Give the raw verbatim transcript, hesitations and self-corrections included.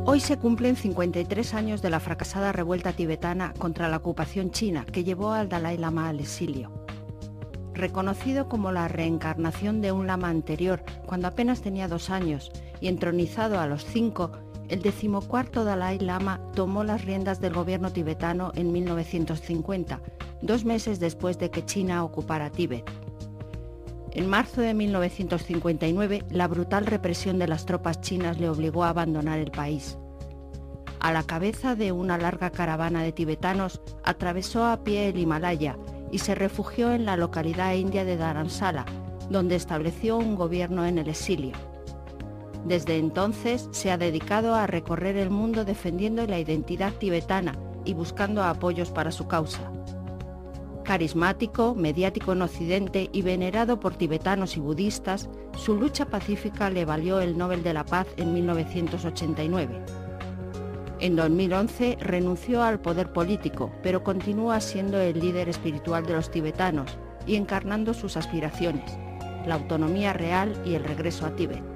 Hoy se cumplen cincuenta y tres años de la fracasada revuelta tibetana contra la ocupación china que llevó al Dalai Lama al exilio. Reconocido como la reencarnación de un lama anterior cuando apenas tenía dos años y entronizado a los cinco, el decimocuarto Dalai Lama tomó las riendas del gobierno tibetano en mil novecientos cincuenta, dos meses después de que China ocupara Tíbet. En marzo de mil novecientos cincuenta y nueve, la brutal represión de las tropas chinas le obligó a abandonar el país. A la cabeza de una larga caravana de tibetanos, atravesó a pie el Himalaya y se refugió en la localidad india de Dharamsala, donde estableció un gobierno en el exilio. Desde entonces se ha dedicado a recorrer el mundo defendiendo la identidad tibetana y buscando apoyos para su causa. Carismático, mediático en Occidente y venerado por tibetanos y budistas, su lucha pacífica le valió el Nobel de la Paz en mil novecientos ochenta y nueve. En dos mil once renunció al poder político, pero continúa siendo el líder espiritual de los tibetanos y encarnando sus aspiraciones, la autonomía real y el regreso a Tíbet.